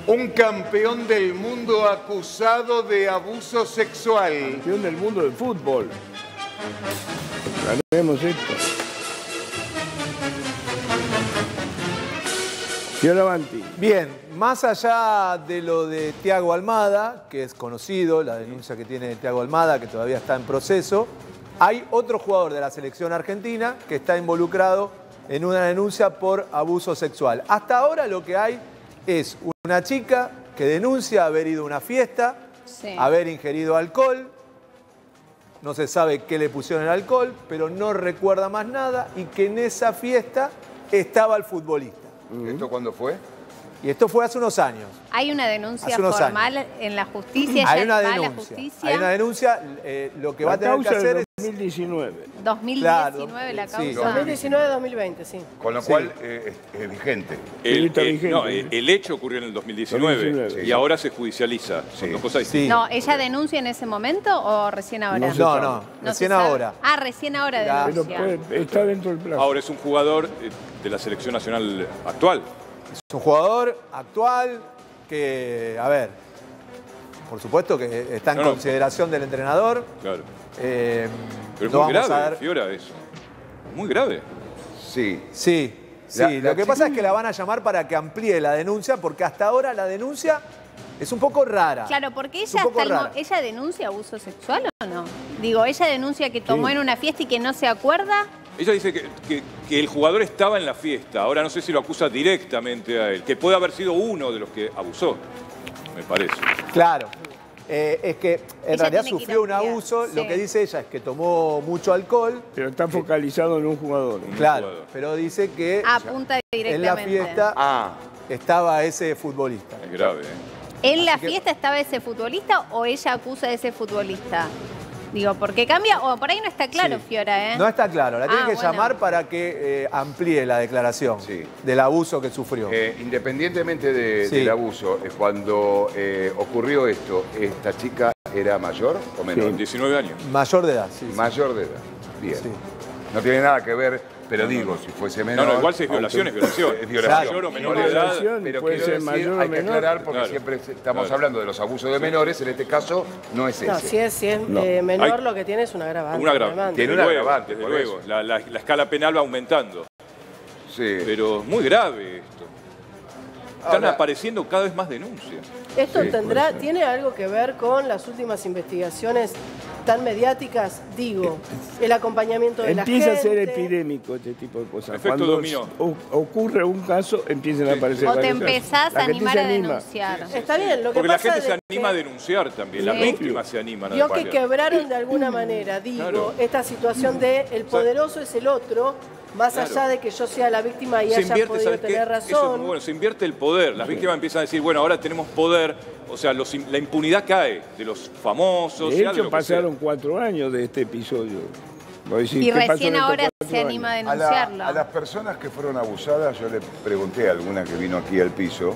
Un campeón del mundo acusado de abuso sexual. Campeón del mundo del fútbol. Ganemos esto. Fioravanti. Bien, más allá de lo de Thiago Almada, que es conocido, la denuncia que tiene Thiago Almada, que todavía está en proceso, hay otro jugador de la selección argentina que está involucrado en una denuncia por abuso sexual. Hasta ahora lo que hay es una chica que denuncia haber ido a una fiesta, haber ingerido alcohol, no se sabe qué le pusieron el alcohol, pero no recuerda más nada y que en esa fiesta estaba el futbolista. ¿Esto cuándo fue? Y esto fue hace unos años. ¿Hay una denuncia formal en la justicia? Hay una denuncia. Hay una denuncia. Lo que va a tener que hacer es... 2019. 2019 la causa. Sí, 2019-2020, sí. Con lo cual es vigente. El hecho ocurrió en el 2019 y ahora se judicializa. Son dos cosas distintas. No, ¿ella denuncia en ese momento o recién ahora? No, recién ahora. Ah, recién ahora denuncia. Pero está dentro del plazo. Ahora es un jugador de la selección nacional actual. Es un jugador actual que, a ver, por supuesto que está en consideración del entrenador. Claro. Pero es muy grave, Fiora, eso. Muy grave. Sí. Sí. Lo que pasa es que la van a llamar para que amplíe la denuncia, porque hasta ahora la denuncia es un poco rara. Claro, porque ella denuncia abuso sexual o no. Digo, ella denuncia que tomó en una fiesta y que no se acuerda. Ella dice que el jugador estaba en la fiesta. Ahora no sé si lo acusa directamente a él. Que puede haber sido uno de los que abusó, me parece. Claro. Es que en realidad sufrió un abuso. Lo que dice ella es que tomó mucho alcohol. Pero está focalizado en un jugador. Claro, pero dice que apunta directamente. En la fiesta estaba ese futbolista. Es grave, ¿En la fiesta estaba ese futbolista o ella acusa a ese futbolista? Digo, porque cambia, o por ahí no está claro, Fiora, ¿eh? No está claro, la tiene que llamar para que amplíe la declaración del abuso que sufrió. Independientemente del abuso, cuando ocurrió esto, ¿esta chica era mayor o menor? 19 años. Mayor de edad, Mayor de edad, bien. No tiene nada que ver, pero digo, si fuese menor... No, igual si es violación, es violación. Es violación. Mayor o menor de edad. Pero quiero decir, hay que aclarar porque siempre estamos hablando de los abusos de menores, en este caso no es ese. No, si es menor, lo que tiene es un agravante. Un agravante. Tiene un agravante, desde luego. La escala penal va aumentando. Sí. Pero es muy grave esto. Están apareciendo cada vez más denuncias. ¿Esto tiene algo que ver con las últimas investigaciones tan mediáticas? Digo, el acompañamiento de la gente. Empieza a ser epidémico este tipo de cosas. Efecto dominó. Ocurre un caso, empiezan a aparecer o te empezás a animar a denunciar. Está bien, lo que porque pasa la gente se anima a denunciar también, las víctimas se animan a denunciar. Yo que quebraron de alguna manera, digo, esta situación de el poderoso es el otro, más allá de que yo sea la víctima y haya podido tener razón. Eso es muy bueno, se invierte el poder. Las víctimas empiezan a decir, bueno, ahora tenemos poder. O sea, la impunidad cae de los famosos. De hecho, pasaron 4 años de este episodio. Y recién ahora se anima a denunciarlo. A las personas que fueron abusadas, yo le pregunté a alguna que vino aquí al piso,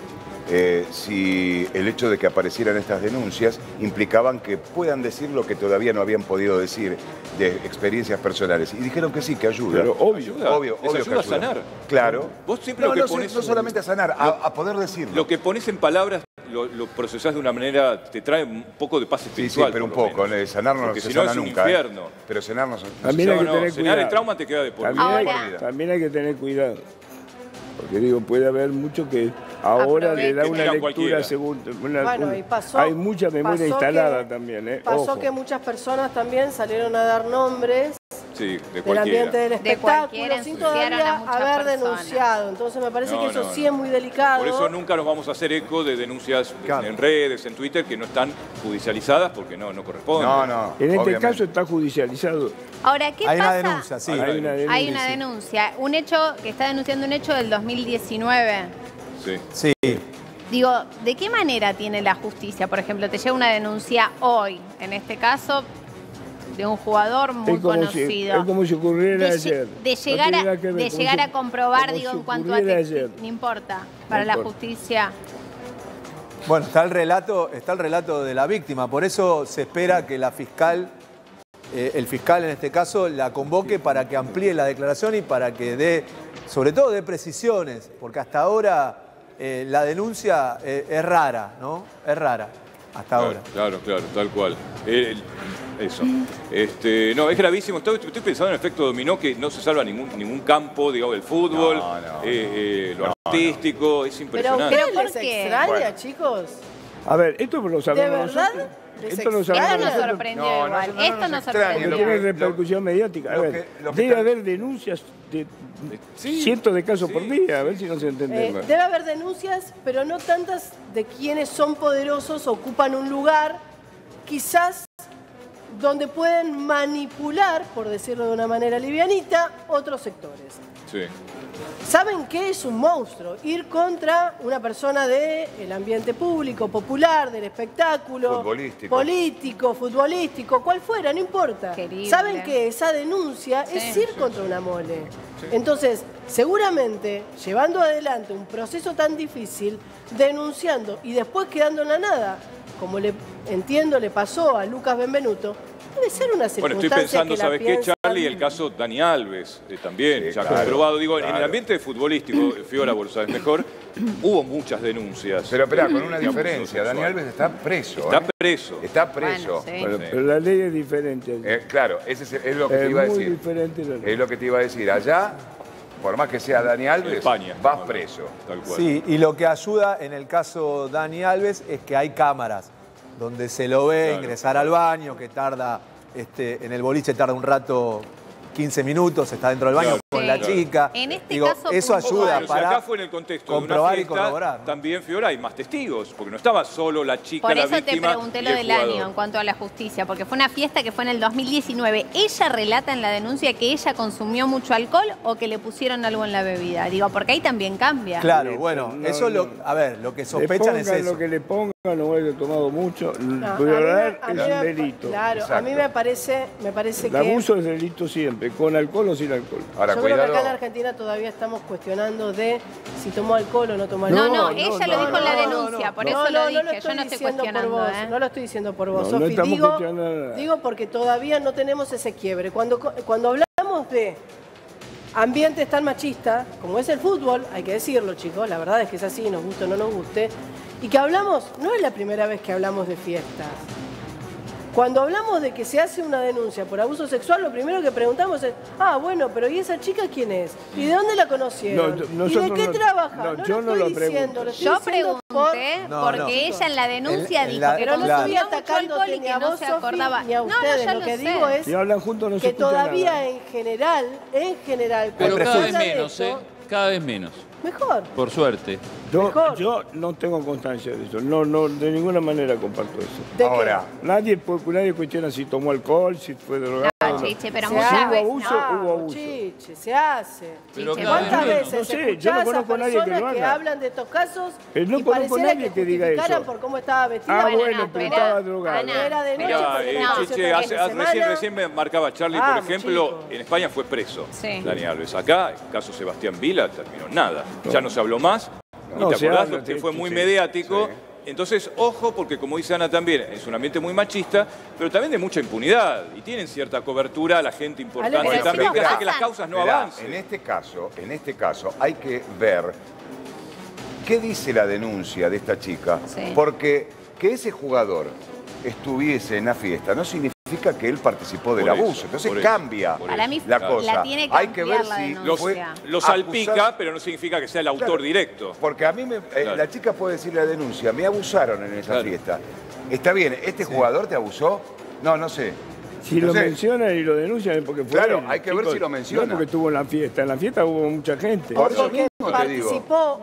si el hecho de que aparecieran estas denuncias implicaban que puedan decir lo que todavía no habían podido decir de experiencias personales. Y dijeron que sí, que ayuda. Pero obvio que ayuda a sanar. Claro. Vos siempre lo que pones... No solamente a sanar, a poder decirlo. Lo que pones en palabras lo procesás de una manera, te trae un poco de paz espiritual. Sí, pero un poco. Sanar no se sana nunca. Un infierno. Pero cenar no se También hay que tener cenar cuidado. El trauma te queda de por vida. También hay que tener cuidado. Porque digo, puede haber mucho que ahora le da una lectura según... hay mucha memoria instalada también. Pasó que muchas personas también salieron a dar nombres del ambiente del espectáculo sin todavía haber denunciado. Entonces me parece que eso sí es muy delicado. Por eso nunca nos vamos a hacer eco de denuncias en redes, en Twitter, que no están judicializadas porque no corresponden. En este caso está judicializado. Ahora, ¿qué pasa? Hay una denuncia, sí. Hay una denuncia. Un hecho que está denunciando un hecho del 2019. Sí. Digo, ¿de qué manera tiene la justicia? Por ejemplo, te llega una denuncia hoy, en este caso, de un jugador muy conocido. Es como si ocurriera ayer. De llegar a comprobar, digo, en cuanto a... No importa, para la justicia. Bueno, está el relato de la víctima. Por eso se espera que la fiscal... el fiscal en este caso la convoque para que amplíe la declaración y para que dé, sobre todo dé precisiones, porque hasta ahora la denuncia es rara, ¿no? Es rara, hasta ahora. Claro, tal cual. Eso. No, es gravísimo. Estoy pensando en el efecto dominó, que no se salva ningún campo, digamos, del fútbol, lo artístico, es impresionante. ¿Pero por qué? ¿Extraña, chicos? A ver, esto lo sabemos nosotros. Esto nos sorprendió igual. Esto nos sorprendió. Porque tiene repercusión mediática. A ver, debe haber denuncias de cientos de casos por día, a ver si nos entendemos. Debe haber denuncias, pero no tantas de quienes son poderosos, ocupan un lugar, quizás donde pueden manipular, por decirlo de una manera livianita, otros sectores. Sí. ¿Saben qué es un monstruo? Ir contra una persona del ambiente público, popular, del espectáculo, político, futbolístico, cual fuera, no importa. Querible. ¿Saben que esa denuncia es ir contra una mole? Sí. Entonces, seguramente, llevando adelante un proceso tan difícil, denunciando y después quedando en la nada, como entiendo le pasó a Lucas Benvenuto, debe ser una circunstancia. Bueno, estoy pensando, ¿sabes qué, Charlie? El caso Dani Alves también, ya comprobado. Digo, en el ambiente futbolístico, Fiora, vos lo sabes mejor, hubo muchas denuncias. Pero espera, con una diferencia. Dani Alves está preso. Está preso. Está preso. Bueno, sí. Bueno, pero la ley es diferente. Claro, ese es lo que te iba a decir. Es muy diferente la ley. Es lo que te iba a decir. Allá, por más que sea Dani Alves, España, vas preso. Tal cual. Sí, y lo que ayuda en el caso Dani Alves es que hay cámaras donde se lo ve ingresar al baño, que tarda, en el boliche tarda un rato, 15 minutos, está dentro del baño con la chica. En este caso, eso ayuda para acá fue en el contexto comprobar de una fiesta, y corroborar, ¿no? También, Fiora, hay más testigos, porque no estaba solo la chica, por la eso víctima. te pregunté lo del año en cuanto a la justicia, porque fue una fiesta que fue en el 2019. ¿Ella relata en la denuncia que ella consumió mucho alcohol o que le pusieron algo en la bebida? Digo, porque ahí también cambia. Claro, Sí, bueno, no, eso no. A ver, lo que sospechan es eso. Lo que le pongan, no haya tomado mucho, No, violar a mí es me- un delito. Claro, Exacto. a mí me parece El que... abuso es delito siempre, con alcohol o sin alcohol. Ahora, Yo creo que cuidado. acá en Argentina todavía estamos cuestionando de si tomó alcohol o no tomó alcohol. No, ella lo dijo en la denuncia, por eso lo dije. Yo no estoy diciendo cuestionando. por vos, no lo estoy diciendo por vos, No, no Sofi. estamos cuestionando nada. Digo porque todavía no tenemos ese quiebre. Cuando hablamos de ambientes tan machistas, como es el fútbol, hay que decirlo, chicos, la verdad es que es así, nos guste o no nos guste, y que hablamos, no es la primera vez que hablamos de fiestas. Cuando hablamos de que se hace una denuncia por abuso sexual, lo primero que preguntamos es, bueno, pero ¿y esa chica quién es? ¿Y de dónde la conocieron? ¿Y de qué trabaja? yo no lo diciendo, pregunto. lo estoy Yo diciendo pregunté No, porque no. ella en la denuncia dijo que Pero no Claro. estoy consumió mucho atacando alcohol y ni que a no vos, se Sofi, acordaba. ni a ustedes. ya Lo que sé. digo es Si hablan juntos no se que escucha todavía nada. en general, Pero cuando cada se vez habla de menos, esto, cada vez menos, mejor. por suerte. Mejor. Yo no tengo constancia de eso, no, de ninguna manera comparto eso. ¿De Ahora, Nadie cuestiona si tomó alcohol, si fue drogado. No, Chiche, pero Se muchas hace. Hubo veces. abuso, hubo abuso. Chiche, se hace. Pero Chiche, cada vez ¿Cuántas menos. veces No sé, yo escuchás no a conozco a nadie que lo personas que haga. hablan de estos casos Pero no y conozco a pareciera nadie que que diga justificaran eso. por cómo estaba vestida? Ah, Bueno, bueno, no, pero pero- estaba drogado. Ana, Era de noche, Mirá, porque no, se Chiche, fue fin de semana. recién me marcaba Charlie, Vamos, por ejemplo, chico. en España fue preso Sí. Dani Alves. Acá, el caso Sebastián Vila, terminó en nada. Ya no se habló más. No, ¿Y te se acordás? habla, Que sí, fue sí, muy sí. mediático. Entonces, ojo, porque como dice Ana también, es un ambiente muy machista, pero también de mucha impunidad. Y tienen cierta cobertura la gente importante Ale, pero también, sí que hace pasa. que las causas no mirá, avancen. en este caso hay que ver qué dice la denuncia de esta chica. Sí. Porque que ese jugador estuviese en la fiesta no significa que él participó del Por eso, abuso. Entonces por eso, cambia por Para mí la la cosa. tiene que Hay que ver ampliar la si denuncia. fue Lo salpica, acusado. pero no significa que sea el autor Claro. directo. Porque a mí Claro. la chica puede decir la denuncia, me abusaron en esa Claro. fiesta. Está bien, ¿este jugador te abusó? No sé. Si lo Entonces, mencionan y lo denuncian es porque fue Claro, él, hay que ver chicos. si lo menciona. No porque estuvo en la fiesta. En la fiesta hubo mucha gente. Por eso Porque mismo te digo. participó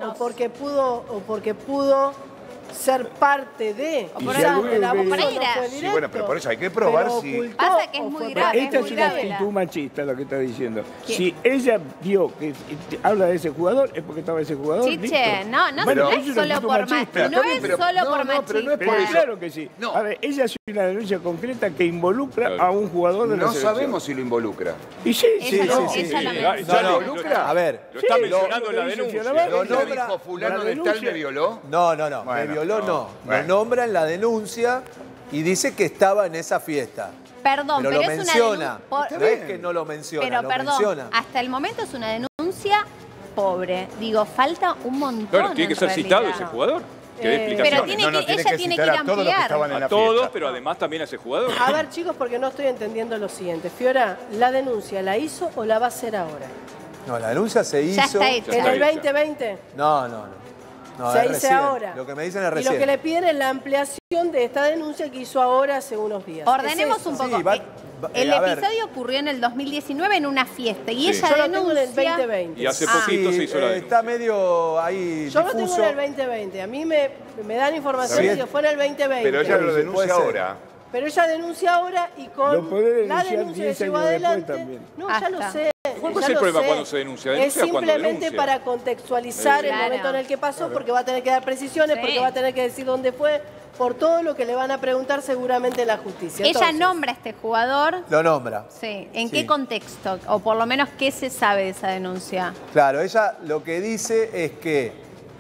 o porque pudo ser parte de. Y O si sea, alguno el abuso hubiera- no fue Sí, directo, bueno, pero por eso hay que probar pero si- ocultó Pasa que es o muy fue grave, parte Esta es es muy una grave actitud machista lo que está diciendo. ¿Qué? Si ella vio que habla de ese jugador, es porque estaba ese jugador. Chiche, listo. no Bueno, es es una solo actitud por machista. machista. No Está bien, es pero- solo no, por no, pero no es machista. por eso. Claro que sí. No. A ver, ella hace una denuncia concreta que involucra Claro. a un jugador de la No selección. sabemos si lo involucra. Y sí, Ella sí, lo- sí, ella sí. lo Sí, menciona. ya No, lo no. involucra. A ver, Lo está Sí, mencionando en la lo dice denuncia. Fiorella. ¿No No, dijo fulano la de tal denuncia- me violó? No, Bueno, me violó no. bueno. Lo nombra en la denuncia y dice que estaba en esa fiesta. Perdón, Pero pero, lo es menciona. una denuncia. No es que no lo menciona, Pero lo perdón, menciona. hasta el momento es una denuncia pobre. Digo, falta un montón. Claro, tiene que ser citado ese jugador. Que dé explicaciones. Pero ella tiene que ir a ampliar. A todos, pero además también a ese jugador. A ver, chicos, porque no estoy entendiendo lo siguiente. Fiora, ¿la denuncia la hizo o la va a hacer ahora? No, la denuncia se hizo. Ya está hecha. ¿En el 2020? No, se dice ahora. Lo que me dicen es recién. Y lo que le piden es la ampliación de esta denuncia que hizo ahora hace unos días. Ordenemos un poco. Sí, el episodio ocurrió en el 2019 en una fiesta y ella Yo lo denuncia... tengo en el 2020. Y hace poquito se hizo la denuncia. Está medio ahí Yo difuso. lo tengo en el 2020. A mí me dan información de que fue en el 2020. Pero ella lo denuncia ahora. Pero ella denuncia ahora y con la denuncia que llevó adelante. No, ya lo sé. ¿Cuál es el problema cuando se denuncia? Es simplemente para contextualizar el momento en el que pasó, porque va a tener que dar precisiones, porque va a tener que decir dónde fue, por todo lo que le van a preguntar seguramente la justicia. Ella nombra a este jugador. Lo nombra. Sí. ¿En qué contexto? O por lo menos, ¿qué se sabe de esa denuncia? Claro, ella lo que dice es que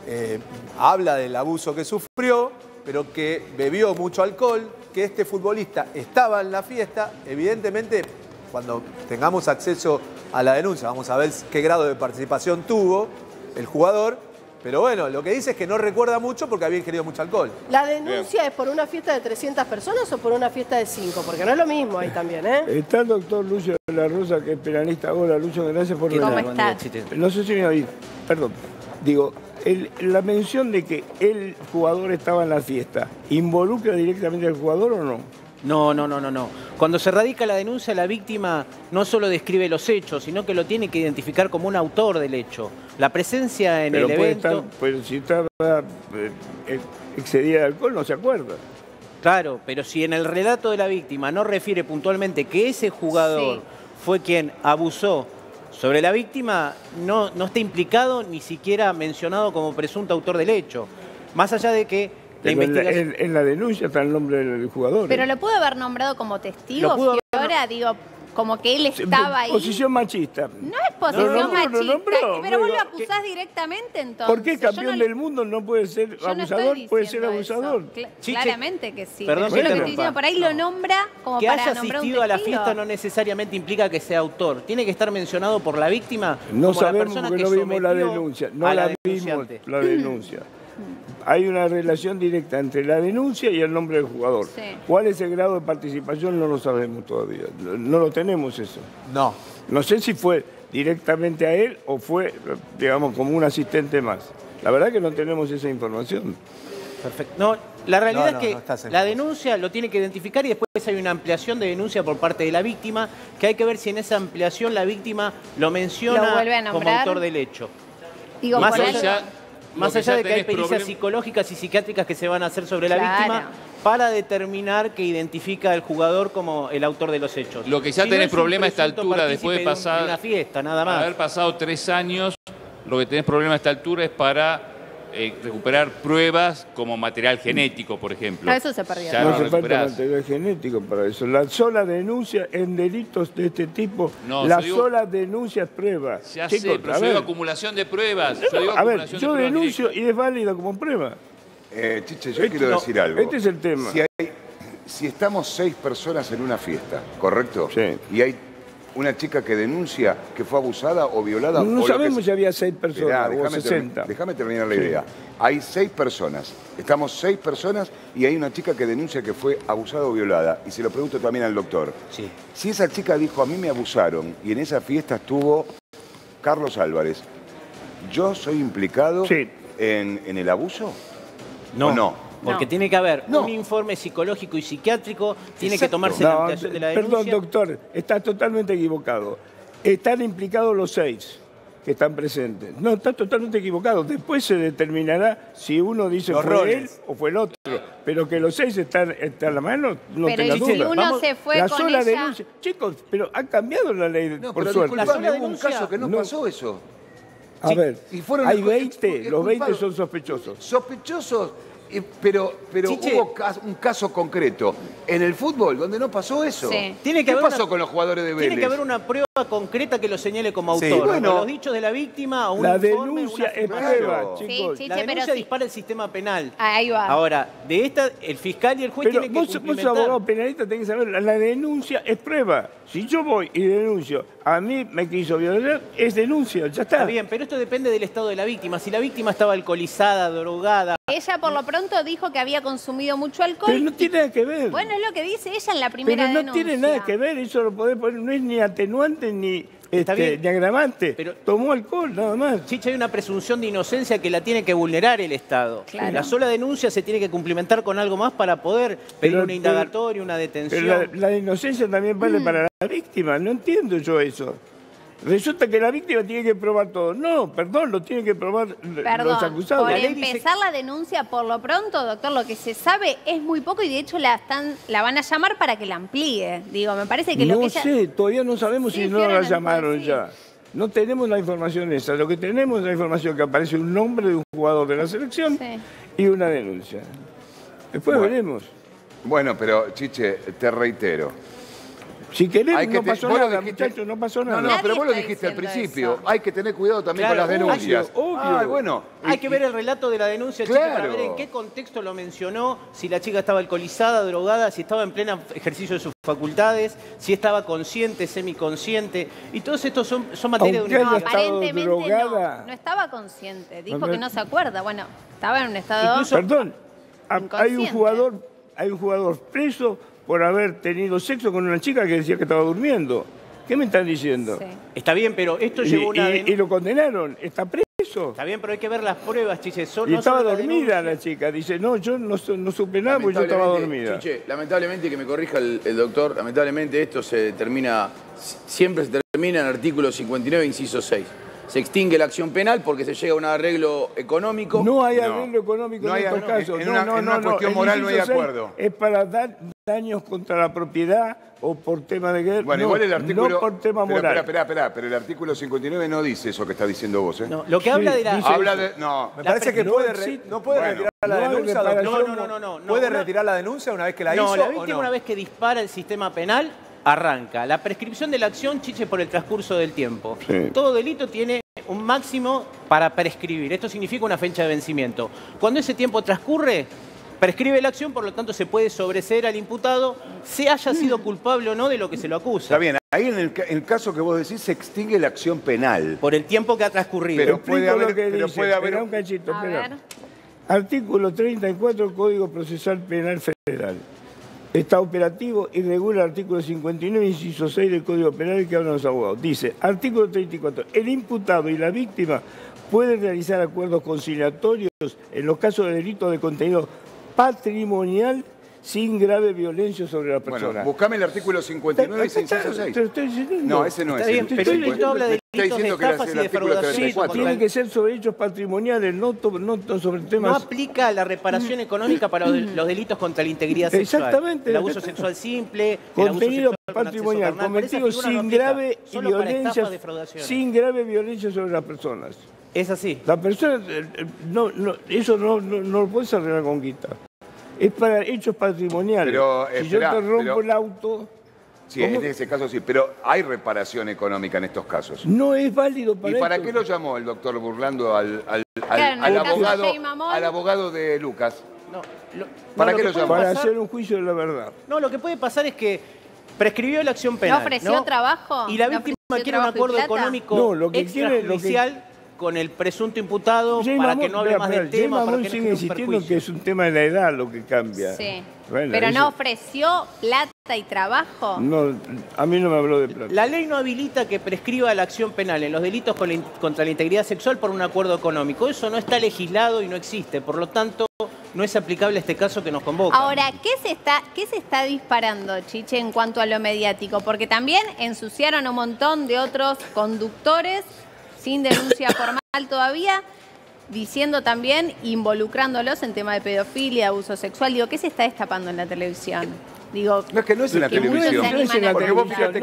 habla del abuso que sufrió, pero que bebió mucho alcohol, que este futbolista estaba en la fiesta. Evidentemente, cuando tengamos acceso a la denuncia, vamos a ver qué grado de participación tuvo el jugador. Pero bueno, lo que dice es que no recuerda mucho porque había ingerido mucho alcohol. ¿La denuncia es por una fiesta de 300 personas o por una fiesta de 5? Porque no es lo mismo ahí también, ¿eh? Está el doctor Lucio de la Rosa, que es penalista. Hola, Lucio, gracias por venir. ¿Cómo está? No sé si me oí. Perdón. Digo, la mención de que el jugador estaba en la fiesta, ¿involucra directamente al jugador o no? No. Cuando se radica la denuncia, la víctima no solo describe los hechos, sino que lo tiene que identificar como un autor del hecho. La presencia en el evento... Pero si estaba excedida de alcohol, no se acuerda. Claro, pero si en el relato de la víctima no refiere puntualmente que ese jugador fue quien abusó sobre la víctima, no está implicado ni siquiera mencionado como presunto autor del hecho. Más allá de que la investigación... En la denuncia está el nombre del jugador. Pero lo pudo haber nombrado como testigo, Fiora, digo, como que él estaba ahí. Posición machista. No es posición machista, pero vos lo acusás directamente entonces. ¿Por qué campeón del mundo no puede ser abusador? Puede ser abusador. Claramente que sí. Perdón, pero yo lo que estoy diciendo, por ahí lo nombra como que para haya nombrar asistido un a la testigo. fiesta no necesariamente implica que sea autor. Tiene que estar mencionado por la víctima No como la sabemos persona porque que no vimos la sometió denuncia. a No la vimos denunciante. la denuncia. Hay una relación directa entre la denuncia y el nombre del jugador. Sí. ¿Cuál es el grado de participación? No lo sabemos todavía. No lo tenemos eso. No. No sé si fue directamente a él o fue, digamos, como un asistente más. La verdad que no tenemos esa información. Perfecto. No, la realidad no es que la denuncia lo tiene que identificar y después hay una ampliación de denuncia por parte de la víctima, que hay que ver si en esa ampliación la víctima lo menciona ¿Lo vuelve a como nombrar? autor del hecho. Digo, Más por allá, algo- más allá de que hay pericias psicológicas y psiquiátricas que se van a hacer sobre la víctima para determinar que identifica al jugador como el autor de los hechos. Lo que ya Si tenés no es un problema a esta presunto altura, después de partícipe pasar... de una fiesta, nada más. Haber pasado 3 años, lo que tenés problema a esta altura es para recuperar pruebas como material genético, por ejemplo. No, eso se perdió. Ya No lo hace falta recuperás. material genético para eso. La sola denuncia en delitos de este tipo, No, la yo digo- sola denuncia es prueba. Ya Chicos, sé, pero a yo digo ver, acumulación de pruebas. yo denuncio y es válida como prueba. Chiche, yo quiero decir algo. Este es el tema. Si estamos 6 personas en una fiesta, ¿correcto? Sí. Y hay una chica que denuncia que fue abusada o violada. No o sabemos si había 6 personas Esperá, o 60. Déjame terminar la idea. Hay 6 personas. Estamos 6 personas y hay una chica que denuncia que fue abusada o violada. Y se lo pregunto también al doctor. Sí. Si esa chica dijo, a mí me abusaron, y en esa fiesta estuvo Carlos Álvarez, ¿yo soy implicado en el abuso? ¿O no? Porque tiene que haber No. un informe psicológico y psiquiátrico, tiene que Exacto. tomarse la ampliación de la denuncia. Perdón, doctor, está totalmente equivocado. Están implicados los 6 que están presentes. No, está totalmente equivocado. Después se determinará si uno dice Los fue roles. él o fue el otro. Pero que los 6 están a la mano, no Pero tenga ¿y duda. si uno se fue la con sola ella? denuncia. Chicos, pero han cambiado la ley, No, por pero suerte. disculpame, La hubo un denuncia- caso que no pasó eso. A ver, y fueron hay los 20, los 20 culpados. son sospechosos. Sospechosos. Pero Chiche, hubo un caso concreto en el fútbol donde no pasó eso. Sí. ¿Qué pasó con los jugadores de Vélez? Tiene que haber una prueba concreta que lo señale como autor. Sí, bueno. Los dichos de la víctima, un la informe, denuncia una es afirmación. prueba, Sí, chicos. Chiche, La pero denuncia sí. dispara el sistema penal. Ahí va. Ahora, de esta, el fiscal y el juez Pero tienen que vos sos cumplimentar. abogado penalista, tenés que saber, la denuncia es prueba. Si yo voy y denuncio, a mí me quiso violar, es denuncia, ya está. Está bien, pero esto depende del estado de la víctima. Si la víctima estaba alcoholizada, drogada... Ella por lo pronto dijo que había consumido mucho alcohol. Pero no tiene nada que ver. Bueno, es lo que dice ella en la primera Pero no denuncia. tiene nada que ver, eso lo podés poner, no es ni atenuante ni, Está bien. ni agravante. Pero- Tomó alcohol, nada más. Chicha, hay una presunción de inocencia que la tiene que vulnerar el Estado. Claro. La sola denuncia se tiene que cumplimentar con algo más para poder pedir Pero- una indagatoria, una detención. Pero la inocencia también vale para la víctima, no entiendo yo eso. Resulta que la víctima tiene que probar todo. No, perdón, lo tienen que probar los Perdón, acusados. por La ley dice- empezar la denuncia, por lo pronto, doctor, lo que se sabe es muy poco y de hecho la van a llamar para que la amplíe. Digo, me parece que lo No que ella... sé, todavía no sabemos Sí, si no dijeron la el llamaron juez, sí. ya. No tenemos la información esa. Lo que tenemos es la información que aparece un nombre de un jugador de la selección Sí. y una denuncia. Después Bueno. veremos. Bueno, pero Chiche, te reitero. Si queremos, Hay que no te- pasó vos lo nada, dijiste- muchachos, no pasó nada. No, Nadie pero vos lo está dijiste al diciendo principio. eso. Hay que tener cuidado también Claro, con las denuncias. obvio. Ah, bueno. Hay que ver el relato de la denuncia, Chiche, Claro. para ver en qué contexto lo mencionó, si la chica estaba alcoholizada, drogada, si estaba en pleno ejercicio de sus facultades, si estaba consciente, semiconsciente. Y todos estos son materia Aunque de haya una estado Aparentemente drogada. no estaba consciente. Dijo Hombre. que no se acuerda. Bueno, estaba en un estado... Incluso- Perdón, hay un Inconsciente. jugador preso por haber tenido sexo con una chica que decía que estaba durmiendo. ¿Qué me están diciendo? Sí. Está bien, pero esto Y, llevó una y denuncia. lo condenaron, está preso. Está bien, pero hay que ver las pruebas, Chiche. Y estaba dormida la chica. Dice, no, yo no supe nada porque yo estaba dormida. Chiche, lamentablemente, que me corrija el doctor, lamentablemente esto siempre se termina en artículo 59, inciso 6. Se extingue la acción penal porque se llega a un arreglo económico. No hay No. arreglo económico No hay en estos arreglo. casos. En No, una- no, en una no, cuestión el moral no hay inciso 6 acuerdo. Es para dar daños contra la propiedad o por tema de guerra. Bueno, no, igual el artículo... no por tema moral. Espera, pero el artículo 59 no dice eso que está diciendo vos, ¿eh? No, lo que habla de la... dice- Habla de... No. Me parece que no puede existe. no puede Bueno, retirar la no hay denuncia, reparación. doctor. No. ¿Puede Una- retirar la denuncia una vez que la No, hizo la o víctima no? una vez que dispara el sistema penal, arranca. La prescripción de la acción, Chiche, por el transcurso del tiempo. Sí. Todo delito tiene un máximo para prescribir. Esto significa una fecha de vencimiento. Cuando ese tiempo transcurre, prescribe la acción, por lo tanto se puede sobreseer al imputado, se haya sido culpable o no de lo que se lo acusa. Está bien, ahí en el caso que vos decís se extingue la acción penal. Por el tiempo que ha transcurrido. Pero Explico puede haber- lo que pero dice. puede haber- Esperá un cachito, A esperá. ver. Artículo 34 Código Procesal Penal Federal. Está operativo y regula el artículo 59, inciso 6 del Código Penal que hablan los abogados. Dice, artículo 34, el imputado y la víctima pueden realizar acuerdos conciliatorios en los casos de delitos de contenido patrimonial sin grave violencia sobre la persona. Bueno, buscame el artículo 59 y inciso 6. Te lo estoy diciendo. No, ese no Está es. bien, el pero artículo esto habla de 50. Me está delitos de diciendo que era estafas el y artículo defraudación. 34. Tiene que ser sobre hechos patrimoniales, no sobre No temas... aplica la reparación económica para los delitos contra la integridad sexual. Exactamente. El abuso sexual simple, el abuso Contenido sexual con acceso patrimonial carnal. Pero esa cometido figura no sin aplica, grave solo para violencia, estafas, defraudaciones. sin grave violencia sobre las personas. Es así. La persona, eso no lo puedes arreglar con guita. Es para hechos patrimoniales. Pero, si espera, yo te rompo pero- el auto, Sí, ¿cómo? en ese caso sí, pero hay reparación económica en estos casos. no es válido para ¿Y para esto. qué lo llamó el doctor burlando al en el caso abogado, Jay Mamón. al abogado de Lucas? No, ¿Para no, qué que lo puede llama? Para pasar- hacer un juicio de la verdad. No, lo que puede pasar es que prescribió la acción penal. ¿No ofreció trabajo? Y la ¿No víctima ofreció quiere un trabajo y acuerdo plata? económico No, lo que quiere- extrajudicial con el presunto imputado Jay para Mamón- que no hable espera, más del espera, Jay tema, para Mamón que no sigue genere un insistiendo perjuicio. que es un tema de la edad lo que cambia. Sí. Bueno, Pero eso- no ofreció plata y trabajo. No, a mí no me habló de plata. La ley no habilita que prescriba la acción penal en los delitos contra la integridad sexual por un acuerdo económico. Eso no está legislado y no existe. Por lo tanto, no es aplicable este caso que nos convoca. Ahora, ¿qué se está disparando, Chiche, en cuanto a lo mediático? Porque también ensuciaron a un montón de otros conductores sin denuncia formal todavía, diciendo también, involucrándolos en tema de pedofilia, abuso sexual. Digo, ¿qué se está destapando en la televisión? Digo, No, es que no es en la que muchos televisión. se animan a Porque vos denunciar. fíjate que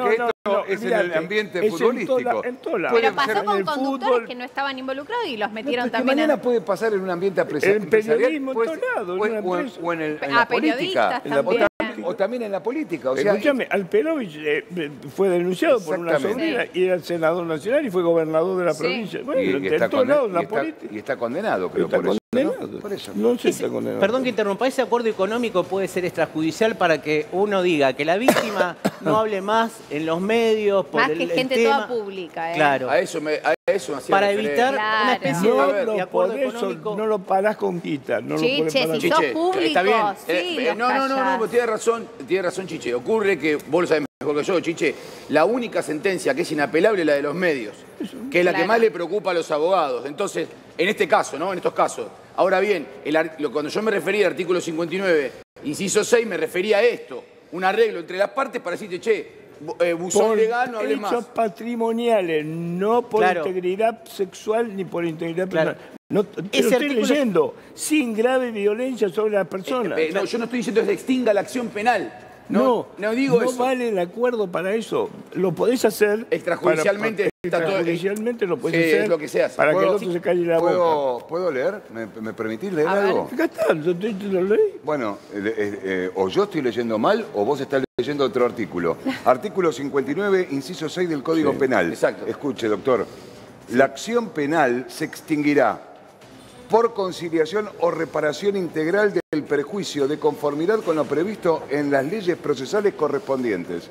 es en el ambiente es futbolístico. En todo lado. Pero Puede pasó ser con en el conductores fútbol. que no estaban involucrados y los metieron ¿De qué también manera en... puede pasar en un ambiente En empresarial? periodismo, en Pues, todo lado, en una empresa. o en A la periodistas política. también. O también en la política. O sea, Escúchame, Alperovich fue denunciado por una Exactamente. sobrina y era senador nacional y fue gobernador de la Sí. provincia. y Bueno, está en todos lados, y la está- política. y está condenado, creo, Está por eso. condenado. ¿no? Por eso. No se está condenado. Perdón que interrumpa, ese acuerdo económico puede ser extrajudicial para que uno diga que la víctima no hable más en los medios por Más el, que el gente tema. toda pública. Claro. A eso me hacía Para referencia. evitar Claro. una especie No de lo acuerdo podés, económico. no lo parás con guita. No lo podés Chiche, parar si con sos Chiche, público, está bien. sí, los no, callás. pero tiene razón, Chiche. Ocurre que, vos lo sabés mejor que yo, Chiche, la única sentencia que es inapelable es la de los medios, que es la que Claro. más le preocupa a los abogados. Entonces, en este caso, ¿no? En estos casos. Ahora bien, cuando yo me refería al artículo 59, inciso 6, me refería a esto, un arreglo entre las partes para decirte, che, buzón por legal, no hables hechos más. patrimoniales, no por Claro. integridad sexual ni por integridad Claro. personal. No, te lo Ese estoy artículo- leyendo, sin grave violencia sobre las personas. No, yo no estoy diciendo que se extinga la acción penal. No digo eso. vale el acuerdo para eso. Lo podés hacer Extrajudicialmente está todo- extrajudicialmente lo Sí, podés hacer es lo que se hace. para que el ¿Puedo- otro se calle la boca. ¿Puedo leer? ¿Me permitís leer A ver. algo? Acá está, yo te lo leí. Bueno, o yo estoy leyendo mal o vos estás leyendo otro artículo. Artículo 59, inciso 6 del Código Penal. exacto. Escuche, doctor. La acción penal se extinguirá por conciliación o reparación integral del perjuicio de conformidad con lo previsto en las leyes procesales correspondientes.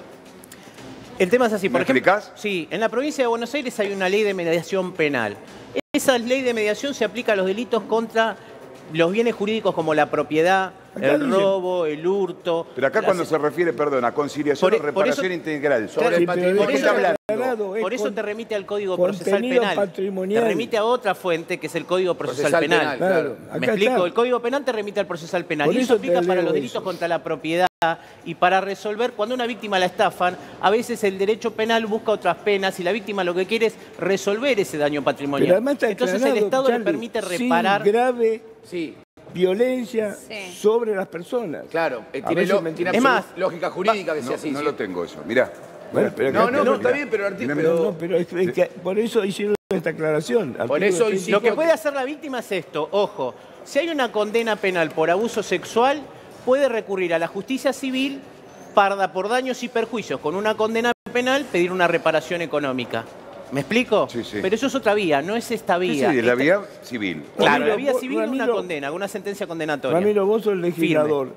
El tema es así, por ¿Me ejemplo. explicás? Sí, en la provincia de Buenos Aires hay una ley de mediación penal. Esa ley de mediación se aplica a los delitos contra los bienes jurídicos como la propiedad, Acá el dice- robo, el hurto. Pero acá la- cuando se refiere, perdón, a conciliación o Por reparación eso- integral. Sobre Claro, el Sí, pero patrimonio. por ¿de qué eso- está hablando? Es Por eso con- te remite al Código Procesal contenido Penal. patrimonial. Te remite a otra fuente que es el Código Procesal, Procesal Penal. Penal, Claro, ¿Me acá explico? está. El Código Penal te remite al Procesal Penal. Por Y eso eso te aplica para leo los delitos eso. contra la propiedad y para resolver, cuando una víctima la estafan, a veces el derecho penal busca otras penas y la víctima lo que quiere es resolver ese daño patrimonial. Pero además está Entonces el declarado, Estado le Charlie, permite sin reparar. grave Sí, violencia Sí. sobre las personas. claro. A Tiene, veces me tiene Es más, lógica jurídica que No, sea así. no sí. lo tengo eso. Mirá. Bueno, pero No, acá no, está- está bien, pero el artículo... No, pero es que por eso hicieron esta aclaración. Por eso Artículo hicimos- Lo que puede hacer la víctima es esto, ojo, si hay una condena penal por abuso sexual, puede recurrir a la justicia civil por daños y perjuicios con una condena penal, pedir una reparación económica. ¿Me explico? Sí, sí. Pero eso es otra vía, no es esta Sí, vía. sí, la Esta- vía civil. Claro, Ramiro, la vía vos- civil es una Ramiro- condena, una sentencia condenatoria. Ramiro, vos sos el legislador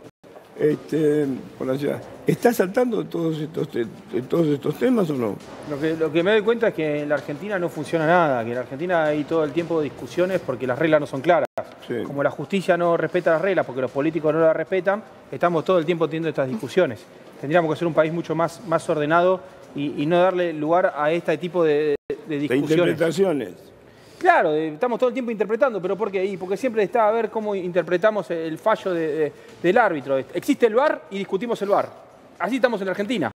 por la ciudad. ¿Estás saltando todos estos temas o no? Lo que me doy cuenta es que en la Argentina no funciona nada, que en la Argentina hay todo el tiempo discusiones porque las reglas no son claras. Sí. Como la justicia no respeta las reglas porque los políticos no las respetan, estamos todo el tiempo teniendo estas discusiones. Tendríamos que ser un país mucho más ordenado y no darle lugar a este tipo de De discusiones. interpretaciones. Claro, estamos todo el tiempo interpretando, pero ¿por qué? Y porque siempre está a ver cómo interpretamos el fallo del árbitro. Existe el VAR y discutimos el VAR. Así estamos en la Argentina.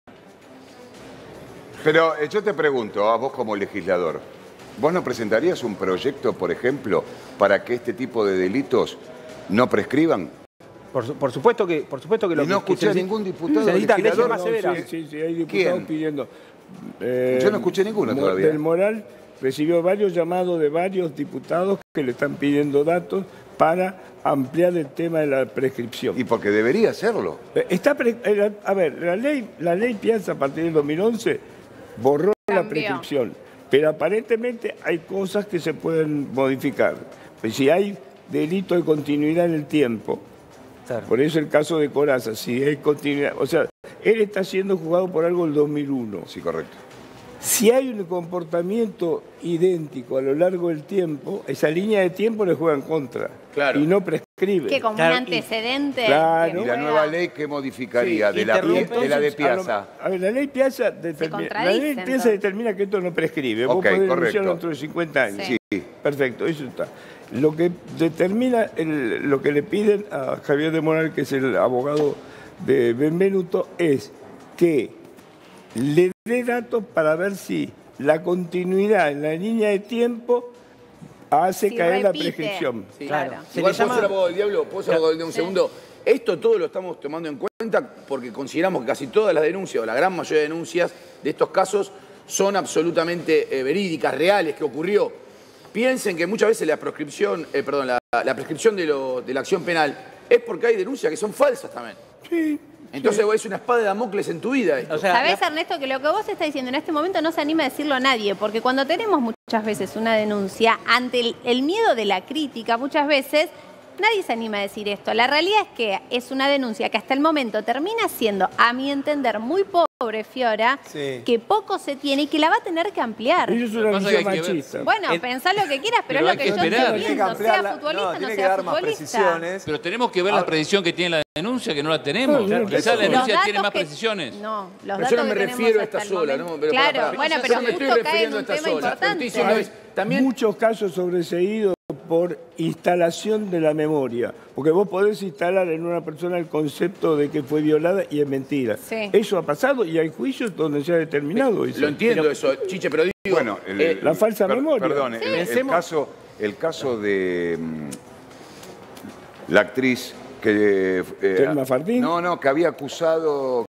Pero yo te pregunto, a vos como legislador, ¿vos no presentarías un proyecto, por ejemplo, para que este tipo de delitos no prescriban? Por supuesto que lo Y no que escuché a se- ningún diputado se necesitan leyes legislador. más No, severas. sí, hay diputados ¿Quién? pidiendo. Yo no escuché ninguno todavía. Del Moral recibió varios llamados de varios diputados que le están pidiendo datos para ampliar el tema de la prescripción. Y porque debería hacerlo. A ver, la ley Piazza a partir del 2011 borró la Cambió. prescripción, pero aparentemente hay cosas que se pueden modificar. Pues si hay delito de continuidad en el tiempo, Claro. por eso el caso de Corazza, si hay continuidad, o sea, él está siendo juzgado por algo del 2001. Sí, correcto. Si hay un comportamiento idéntico a lo largo del tiempo, esa línea de tiempo le juega en contra. Claro. Y no prescribe. Que como Claro, un antecedente. Claro. que ¿Y la juega- nueva ley qué modificaría Sí, de la interrumpe. de Piazza? A ver, la ley Piazza determina, contradice, entonces. determina que esto no prescribe. Vos Ok, podés correcto. denunciarlo dentro de 50 años. Sí. Perfecto, eso está. Lo que determina, lo que le piden a Javier de Moral, que es el abogado de Benvenuto, es que le dé datos para ver si la continuidad en la línea de tiempo hace Si caer repite. la prescripción. Sí. Claro. Se Igual le puedo llama- ser abogado del diablo, puedo ser abogado del diablo un segundo. Esto todo lo estamos tomando en cuenta porque consideramos que casi todas las denuncias, o la gran mayoría de denuncias de estos casos, son absolutamente verídicas, reales, que ocurrió. Piensen que muchas veces la prescripción, la prescripción de la acción penal es porque hay denuncias que son falsas también. Sí. Entonces es una espada de Damocles en tu vida esto. O sea, ¿Sabés, Ernesto, que lo que vos estás diciendo en este momento no se anima a decirlo a nadie? Porque cuando tenemos muchas veces una denuncia, ante el miedo de la crítica, muchas veces nadie se anima a decir esto. La realidad es que es una denuncia que hasta el momento termina siendo, a mi entender, muy pobre, Fiora, que poco se tiene y que la va a tener que ampliar. Eso es una visión machista. Bueno, pensá lo que quieras, pero es lo que yo estoy viendo. Sea futbolista, no sea futbolista. Pero tenemos que ver la precisión que tiene la denuncia, que no la tenemos. Quizás la denuncia tiene más precisiones. No, los pero yo no datos me que refiero a tenemos esta hasta el sola, momento. ¿no? Pero Claro, bueno, pero yo me estoy justo cae en refiriendo a un esta tema sola. importante. También muchos casos sobreseídos por instalación de la memoria. Porque vos podés instalar en una persona el concepto de que fue violada y es mentira. Sí. Eso ha pasado y hay juicios donde se ha determinado eso. lo entiendo eso, Chiche, pero digo... Bueno, la falsa memoria. Perdón, el caso de la actriz que... Telma Fardín. No, que había acusado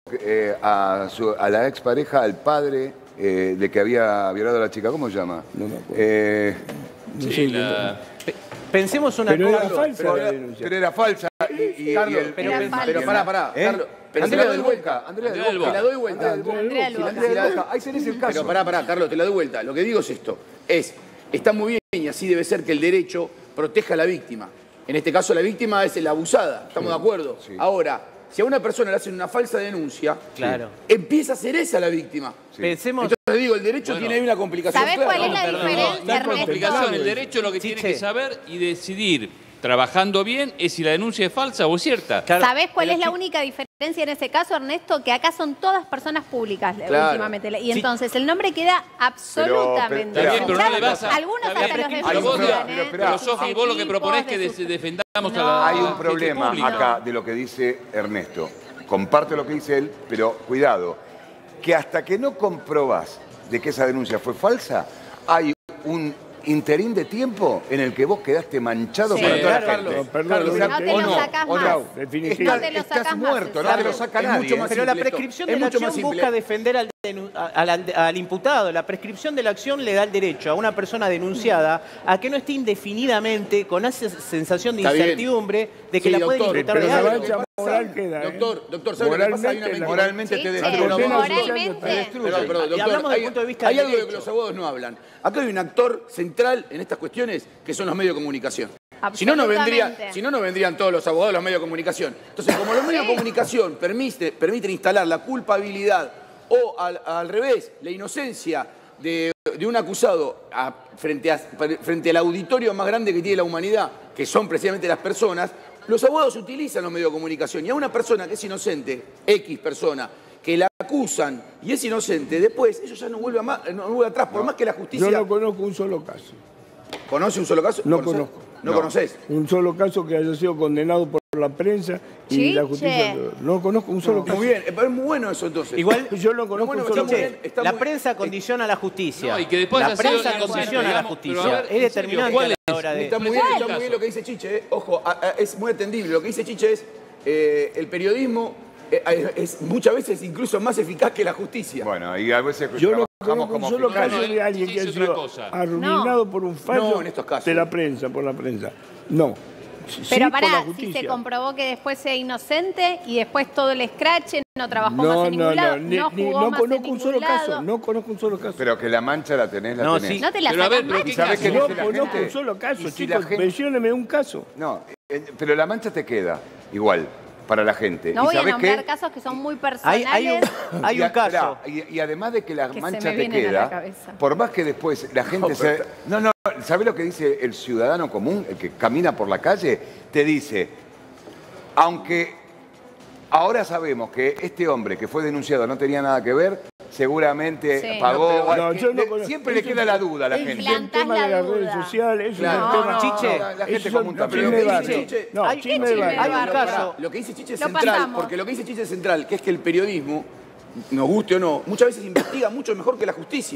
a la expareja, al padre, de que había violado a la chica. ¿Cómo se llama? No me acuerdo. Sí, Pensemos una Pero cosa. era falsa la denuncia. Pero era falsa. Carlos, pero pará. Carlos, pero te la doy vuelta. Andrea del Te la doy vuelta. Andrea del Boca. Si la deja- Ahí tenés el caso. Pero pará, Carlos, te la doy vuelta. Lo que digo es esto. Está muy bien y así debe ser que el derecho proteja a la víctima. En este caso la víctima es la abusada. ¿Estamos de acuerdo? Sí. Ahora, si a una persona le hacen una falsa denuncia, Claro. empieza a ser esa la víctima. Pensemos. Entonces digo, el derecho tiene ahí una complicación ¿Sabés clara. cuál es la No, diferencia, no hay Ernesto? complicación. El derecho lo que tiene Chiche. que saber y decidir, trabajando bien, es si la denuncia es falsa o es cierta. Claro, ¿Sabés cuál pero es la sí. única diferencia en ese caso, Ernesto? Que acá son todas personas públicas Claro. últimamente. Y entonces el nombre queda absolutamente... Está bien, pero no le vas a... Algunos está hasta bien, los pero vos, defienden, ¿eh? pero, Sofi, vos lo que proponés es que defendamos a la Hay un gente problema pública. acá de lo que dice Ernesto. Comparto lo que dice él, pero cuidado, que hasta que no comprobás de que esa denuncia fue falsa, hay un interín de tiempo en el que vos quedaste manchado Sí. para toda la Carlos, gente. Perdón, No te lo sacás más. definitivamente. No te lo Estás sacás más, muerto, no César. te lo saca Es nadie. mucho más Pero la simple esto. prescripción Es de la mucho más acción simple. busca defender al imputado. La prescripción de la acción le da el derecho a una persona denunciada a que no esté indefinidamente con esa sensación de Está bien. incertidumbre de que Sí, la puede doctor, disfrutar pero de la algo. mancha moral queda. Doctor, ¿sabe lo que pasa? Hay una mentira. Moralmente te Chiche, destruye. moralmente. Perdón, doctor, Y hablamos del punto de vista hay del algo de que derecho. los abogados no hablan. Acá hay un actor central en estas cuestiones que son los medios de comunicación. Si no, no vendrían todos los abogados de los medios de comunicación. Entonces, como los medios de comunicación permiten instalar la culpabilidad o al revés, la inocencia de un acusado frente al auditorio más grande que tiene la humanidad, que son precisamente las personas, los abogados utilizan los medios de comunicación. Y a una persona que es inocente, X persona, que la acusan y es inocente, después eso ya no vuelve atrás, por más que la justicia... Yo no conozco un solo caso. ¿Conoce un solo caso? No ¿Conocés? conozco. ¿No conocés? Un solo caso que haya sido condenado por la prensa y la justicia. No conozco un solo caso. Muy bien, pero es muy bueno eso entonces. Igual, Yo no conozco Bueno, un solo está muy caso. bien, está la muy- prensa condiciona a la justicia. No, y que después la ha sido prensa inocente, condiciona a la digamos, justicia. pero a ver, Es en serio, determinante ¿cuál a la hora de... Está muy bien lo que dice Chiche, ojo, es muy atendible. Lo que dice Chiche es el periodismo es muchas veces incluso más eficaz que la justicia. Bueno, y a veces Yo no trabajamos conozco un como solo fiscales. caso de alguien sí, que ha es otra sido cosa. arruinado por un fallo No, en estos casos. de la prensa, por la prensa. No. Sí, Pero por la pará, si justicia. se comprobó que después sea inocente y después todo el scratch, no trabajó más No, en ningún lado, no, no jugó no más en conozco un ningún solo caso. lado. No conozco un solo caso. Pero que la mancha la tenés, la No, tenés. sí. No te la Pero a sacas ver, pero más. ¿qué ¿Sabés qué No dice la conozco gente? un solo Y caso, si chicos. la gente- Mencióneme un caso. No, pero la mancha te queda igual para la gente. No ¿Y voy a sabés nombrar qué? casos que son muy personales. Hay un caso. Y además de que la Que mancha se me te vienen a la queda, cabeza. por más que después la gente se... No, ¿sabés lo que dice el ciudadano común, el que camina por la calle? Te dice, aunque ahora sabemos que este hombre que fue denunciado no tenía nada que ver, seguramente Sí. pagó... No, yo no conozco. siempre le queda la duda a la Es gente. un tema de las redes duda. sociales, es Claro. un tema... Chiche, la gente Esos común son también. chisme de Pero barrio. Chiche, No, hay- chisme de chisme de barrio. Hay un barrio. caso. Lo que dice Chiche es Lo central, pasamos. porque lo que dice Chiche es central, que es que el periodismo, nos guste o no, muchas veces investiga mucho mejor que la justicia.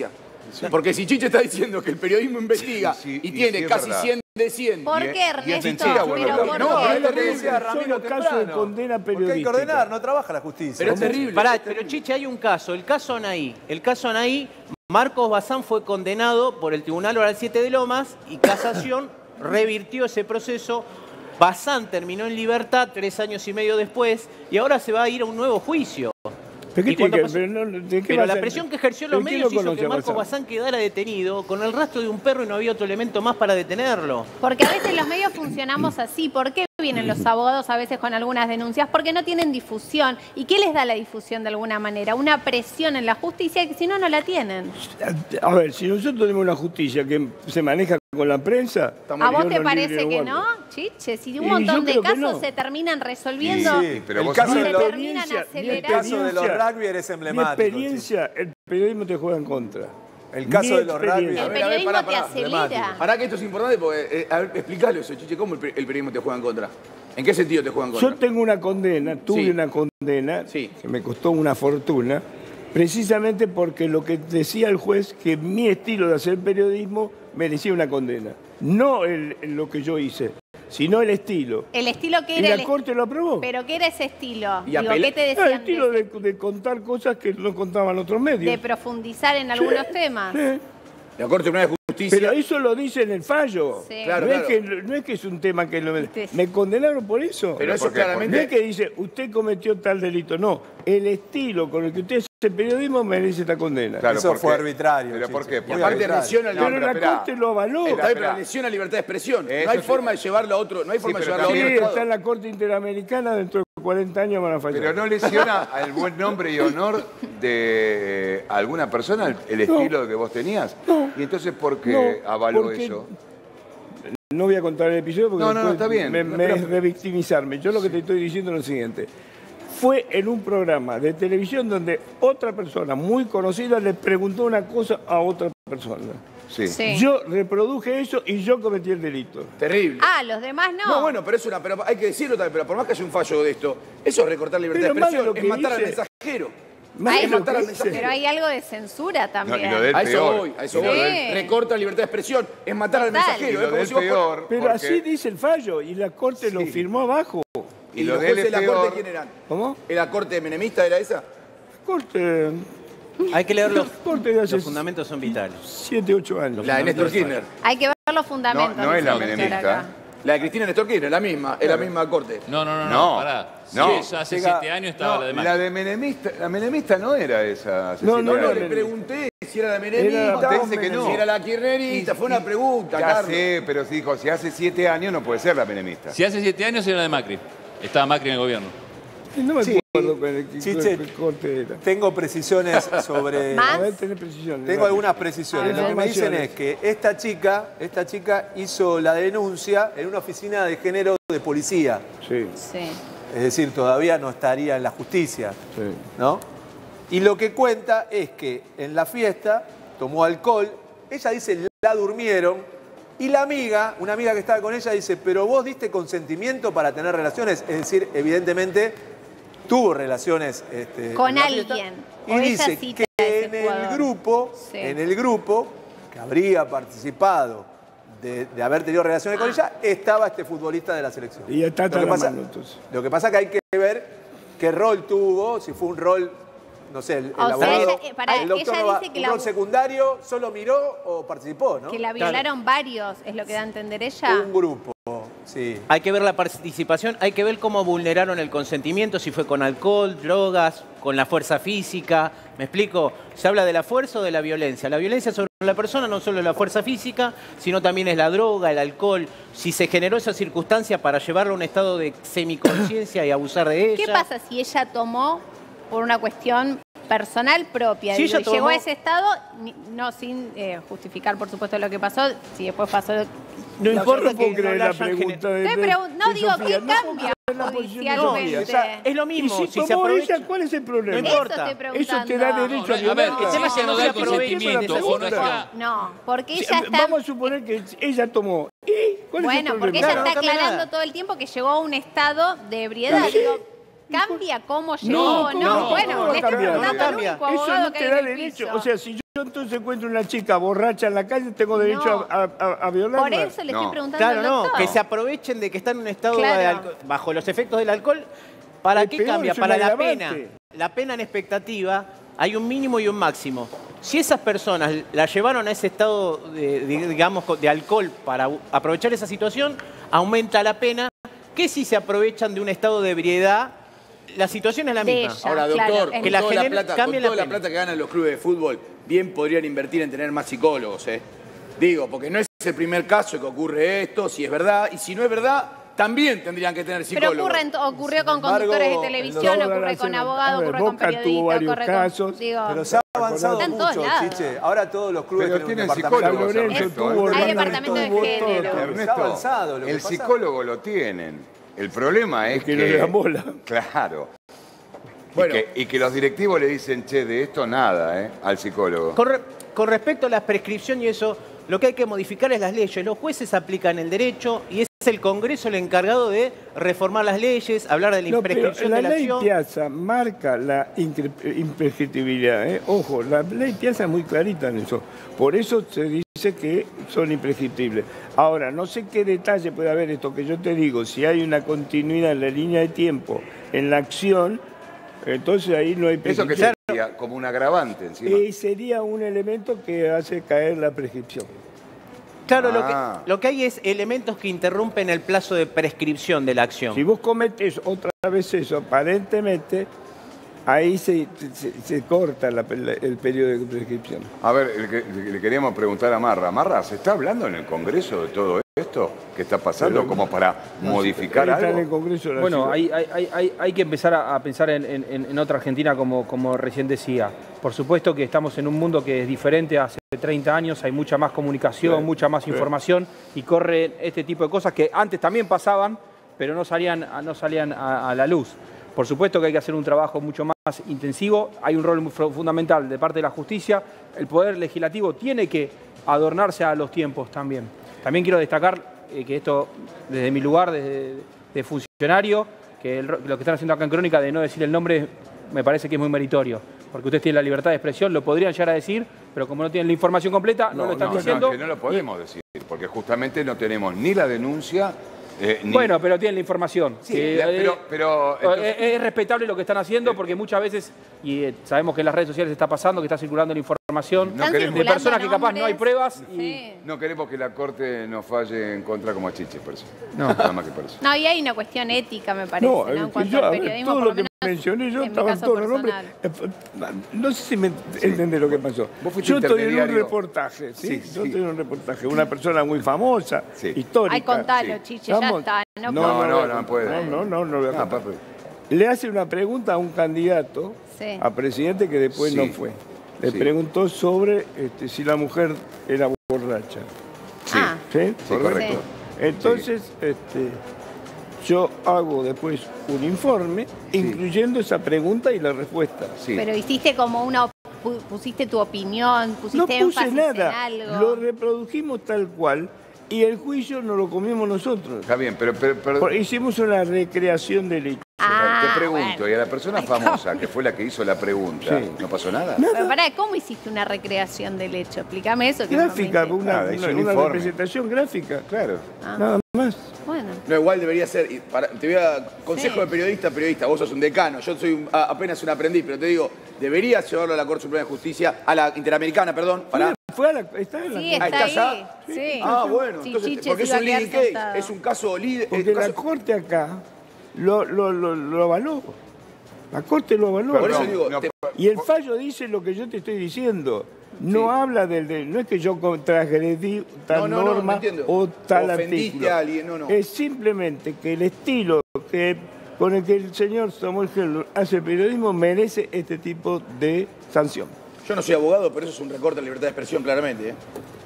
Porque si Chiche está diciendo que el periodismo investiga y tiene es casi verdad. 100 de 100. ¿Por qué, Ernesto? mentira, bueno, Pero ¿por No, qué? es lo que decía Ramiro caso de temprano. condena Porque hay que periodística. ordenar, no trabaja la justicia. Pero es terrible. Pará, pero Chiche, hay un caso, el caso Anaí. El caso Anaí, Marcos Bazán fue condenado por el Tribunal Oral 7 de Lomas y Casación revirtió ese proceso. Bazán terminó en libertad 3 años y medio después y ahora se va a ir a un nuevo juicio. ¿Pero, Y cuando pasó- ¿de qué Pero va a la ser? presión que ejerció los ¿Pero quién medios lo hizo conoce que a Marcos Bazán? Bazán quedara detenido con el rastro de un perro y no había otro elemento más para detenerlo. Porque a veces los medios funcionamos así. ¿Por qué vienen los abogados a veces con algunas denuncias? Porque no tienen difusión. ¿Y qué les da la difusión de alguna manera? Una presión en la justicia que si no, no la tienen. A ver, si nosotros tenemos una justicia que se maneja con la prensa... ¿A vos Dios te nos parece libre y que guarde. no, Chiche? Si Y un montón yo de creo que casos no. se terminan resolviendo, Sí, pero el vos caso se de los, terminan mi acelerando. el caso de los rugby eres Mi emblemático. experiencia, el periodismo te juega en contra. El caso Mi de los rugby. experiencia. El A ver, periodismo pará, te acelera. Pará que esto es importante porque, a ver, explícalo eso, Chiche, ¿cómo el periodismo te juega en contra? ¿En qué sentido te juega en contra? Yo tengo una condena, tuve Sí. una condena Sí. que me costó una fortuna, precisamente porque lo que decía el juez, que mi estilo de hacer periodismo merecía una condena. No lo que yo hice, sino el estilo. El estilo que Y era la Corte lo aprobó. ¿Pero qué era ese estilo? Y Digo, apela- ¿qué te El decían? estilo de contar cosas que no contaban otros medios. De profundizar en algunos temas. Sí. La Corte Suprema de Justicia. Pero eso lo dice en el fallo. Sí. Claro, no, claro. no es que es un tema que lo... Sí. Me condenaron por eso. Pero eso ¿por qué? No claramente. es que dice, usted cometió tal delito. No, el estilo con el que usted hace periodismo merece esta condena. Claro, Eso ¿por fue qué? arbitrario, ¿Pero por Chiche. qué? Y Porque aparte arbitrario. lesiona el Pero No, la esperá. Corte lo avaló. Está bien, Esperá. pero lesiona la libertad de expresión. Eso No hay sí. forma de llevarlo a otro. No hay forma de pero llevarlo a Sí, otro también- estado. está en la Corte Interamericana, dentro de 40 años van a fallar. Pero no lesiona al buen nombre y honor de alguna persona el estilo que vos tenías. No. Y entonces, ¿por qué No, avaló porque- eso? No voy a contar el episodio porque No, no, después está bien. me es revictimizarme. Yo lo que te estoy diciendo es lo siguiente. Fue en un programa de televisión donde otra persona muy conocida le preguntó una cosa a otra persona. Sí. Sí. Yo reproduje eso y yo cometí el delito. Terrible. Ah, los demás no. No, bueno, pero pero hay que decirlo también, pero por más que haya un fallo de esto, eso es recortar la libertad Pero de más de expresión, lo es que matar al dice- mensajero. Más Ay, de lo matar que al hice. mensajero. Pero hay algo de censura No, también. y lo del A eso peor. voy, a eso Y lo voy. del- Recorta la libertad de expresión, es matar al Total. mensajero. Y es lo como del si vos- peor. Pero porque- así dice el fallo y la Corte lo firmó abajo. ¿Y lo los de él jueces de es la Corte peor. quién eran? ¿Cómo? ¿Era Corte menemista, era esa? Corte, Hay que leer los Corte de hace los fundamentos son vitales. 7, 8 años. La de Néstor Kirchner. Hay que ver los fundamentos. No, no es la dice el doctor menemista. acá. La de Cristina Néstor Kirchner, la misma, es la misma Corte. No, no, no, No, no, pará. no. Sí, hace Llega- 7 años estaba No, la de la Macri. de menemista, la menemista no era esa. hace No, 7 no, años. No, le pregunté si era la Era- menemista, Usted dice que no. si era la kirchnerista, fue una pregunta, Ya Carlos. sé, pero si dijo, si hace 7 años no puede ser la menemista. Si hace 7 años era la de Macri. Estaba Macri en el gobierno. No me acuerdo con el Chiche, qué Corte era. Tengo precisiones sobre... ¿Más? A ver, tenés precisión. Tengo algunas precisiones. A Lo que me ver. dicen es que esta chica hizo la denuncia en una oficina de género de policía. Sí, Sí. Es decir, todavía no estaría en la justicia, sí. ¿no? Y lo que cuenta es que en la fiesta tomó alcohol, ella dice la durmieron y la amiga, una amiga que estaba con ella dice, pero vos diste consentimiento para tener relaciones, es decir, evidentemente tuvo relaciones Con en la fiesta. alguien. Y O ella dice cita que a ese en el jugador. grupo, Sí. que habría participado de haber tenido relaciones con ella, estaba este futbolista de la selección. Y está Lo que tan a pasa- mano, entonces. Lo que pasa es que hay que ver qué rol tuvo, si fue un rol, no sé, el O sea, abogado, ella- pará, el doctor ella no va- dice que un la- rol secundario, solo miró o participó, ¿no? Que la violaron varios, es lo que da a entender ella. Un grupo, sí. Hay que ver la participación, hay que ver cómo vulneraron el consentimiento, si fue con alcohol, drogas, con la fuerza física. ¿Me explico? Se habla de la fuerza o de la violencia. La violencia sobre la persona no solo es la fuerza física, sino también es la droga, el alcohol. Si se generó esa circunstancia para llevarla a un estado de semiconciencia y abusar de ella. ¿Qué pasa si ella tomó por una cuestión personal propia? Si Digo, ella y llegó tomó- a ese estado, no sin justificar, por supuesto, lo que pasó, si después pasó... No importa no que puedo no creer la la hayan pregunta gener- No, digo, Sofía. ¿qué No puedo cambia creer la posición de judicialmente? Sofía. Es lo Y mismo, si si se tomó aprovecha. ella, ¿cuál es el problema? No Eso importa. estoy preguntando. Eso te da derecho a A ver, violar. el tema es que no da se el aproveche consentimiento de o no su está. No, porque Sí, ella está... Vamos a suponer que ella tomó. ¿Y cuál Bueno, es el porque problema? ella Claro, está no cambia aclarando nada. todo el tiempo que llegó a un estado de ebriedad. Sí. Digo, ¿cambia cómo llegó? No, No, ¿cómo bueno, va a le estoy cambiar? preguntando al No cambia. único Eso abogado no que te hay da en el derecho. piso. O sea, si entonces encuentro una chica borracha en la calle, tengo derecho a violarla. Por eso le estoy preguntando Claro, al no, doctor. que se aprovechen de que están en un estado Claro. de alcohol, bajo los efectos del alcohol. ¿Para Es qué peor, cambia? es un Para la agravante. pena. La pena en expectativa hay un mínimo y un máximo. Si esas personas la llevaron a ese estado digamos, de alcohol para aprovechar esa situación, aumenta la pena. Que si se aprovechan de un estado de ebriedad, la situación es la De misma. ella. Ahora, Claro, doctor, es con la toda la genere- plata, cambie con la toda la pena. plata que ganan los clubes de fútbol, bien podrían invertir en tener más psicólogos, ¿eh? Digo, porque no es el primer caso que ocurre esto, si es verdad, y si no es verdad, también tendrían que tener Pero psicólogos. ocurrió con Sin embargo, conductores de el televisión, doctor ocurre con Aracena- abogados, a ver, ocurre con Boca tuvo periodistas, varios ocurre casos. con... Digo, Pero se ha avanzado Está en todos mucho, lados. Chiche. Ahora todos los clubes Pero tienen un tienen departamento. psicólogos, San Lorenzo Ernesto, tuvo, ¿eh? Hay River departamento de tuvo, género. todo. Está avanzado. Lo que el pasa- psicólogo lo tienen. El problema es que no le dan bola. Claro. Bueno. Y que los directivos le dicen, che, de esto nada, al psicólogo. Con respecto a la prescripción y eso, lo que hay que modificar es las leyes. Los jueces aplican el derecho y es el Congreso el encargado de reformar las leyes, hablar de la No, pero imprescripción la de la ley acción. Piazza marca la imprescriptibilidad. Ojo, la ley Piazza es muy clarita en eso. Por eso se dice que son imprescriptibles. Ahora, no sé qué detalle puede haber esto que yo te digo. Si hay una continuidad en la línea de tiempo, en la acción, entonces ahí no hay Eso que prescripción. sería como un agravante encima. Y sería un elemento que hace caer la prescripción. Claro, Ah. lo que hay es elementos que interrumpen el plazo de prescripción de la acción. Si vos cometés otra vez eso, aparentemente, ahí se corta el periodo de prescripción. A ver, le queríamos preguntar a Marra. Marra, ¿se está hablando en el Congreso de todo esto que está pasando Pero- como para modificar Está en el algo? Congreso de la Bueno, Ciudad. hay que empezar a pensar en otra Argentina, como recién decía. Por supuesto que estamos en un mundo que es diferente a hace 30 años, hay mucha más comunicación, Sí, mucha más sí. información y corre este tipo de cosas que antes también pasaban, pero no salían a la luz. Por supuesto que hay que hacer un trabajo mucho más intensivo, hay un rol muy fundamental de parte de la justicia, el Poder Legislativo tiene que adornarse a los tiempos también. También quiero destacar que esto, desde mi lugar de funcionario, que lo que están haciendo acá en Crónica de no decir el nombre, me parece que es muy meritorio, porque ustedes tienen la libertad de expresión, lo podrían llegar a decir, pero como no tienen la información completa, no lo están diciendo. que no lo podemos decir, porque justamente no tenemos ni la denuncia, ni... Bueno, pero tienen la información. Sí, que, pero entonces- es respetable lo que están haciendo porque muchas veces, y sabemos que en las redes sociales está pasando, que está circulando la información No Están queremos- de personas que circulando capaz no hay nombres. pruebas. Y, Sí. no queremos que la Corte nos falle en contra como a Chiche, por eso. Nada más que por eso. No, y hay una cuestión ética, me parece, ¿no? En que cuanto yo, al a ver, periodismo, todo por lo lo que menos mencioné yo en mi estaban caso todos los nombres. personal. No sé si me entendés lo que pasó. Vos fuiste Yo estoy en un intermediario. reportaje, ¿sí? Sí, Yo sí. estoy en un reportaje. Una persona muy famosa, Sí. histórica. Ay, contalo, sí. Chiche, ya Estamos- está. No, No puede. No lo voy a Ah, contar. papi. Le hace una pregunta a un candidato Sí. a presidente que después Sí. no fue. Le Sí. preguntó sobre si la mujer era borracha. Sí. Ah, ¿Sí? Sí, correcto. Entonces, yo hago después un informe incluyendo esa pregunta y la respuesta. Sí. pero hiciste como pusiste tu opinión, pusiste No puse énfasis nada, en algo. lo reprodujimos tal cual y el juicio nos lo comimos nosotros. Está bien, pero Hicimos una recreación del hecho. te pregunto, bueno. y a la persona famosa que fue la que hizo la pregunta, Sí. ¿no pasó nada? Pero pará, ¿cómo hiciste una recreación del hecho? Explícame eso. Que Gráfica, no me Nada, hizo un una informe. representación gráfica. Claro. Nada más. Bueno. No, igual debería ser. Te voy a. Consejo Sí. de periodista. Vos sos un decano, yo soy apenas un aprendiz, pero te digo, deberías llevarlo a la Corte Suprema de Justicia, a la Interamericana, perdón. Está en la Sí, Corte. está ¿Está ahí. ya? Sí. Ah, bueno, Sí, entonces, Chiche porque es se iba un a quedar leading case, sentado. es un caso líder. Porque la Corte acá lo avaló. La Corte lo avaló. Por eso digo, no, Y el fallo dice lo que yo te estoy diciendo. No habla no es que yo transgredí tal No, norma entiendo. o tal Ofendiste artículo. a alguien, no. Es simplemente que el estilo con el que el señor Samuel Heller hace periodismo merece este tipo de sanción. Yo no soy abogado, pero eso es un recorte de la libertad de expresión, claramente.